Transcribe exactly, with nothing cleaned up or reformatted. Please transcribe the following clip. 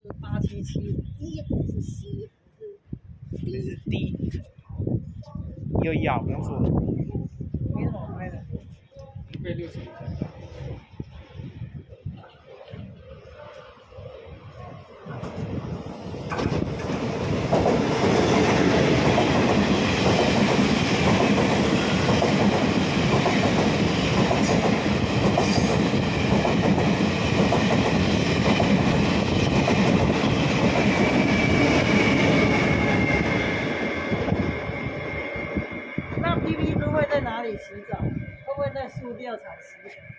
八七七，一是西， 这是 D， 有咬跟做， 没什么拍的， 被六十。 那 P P 都会在哪里洗澡？会不会在塑料厂洗？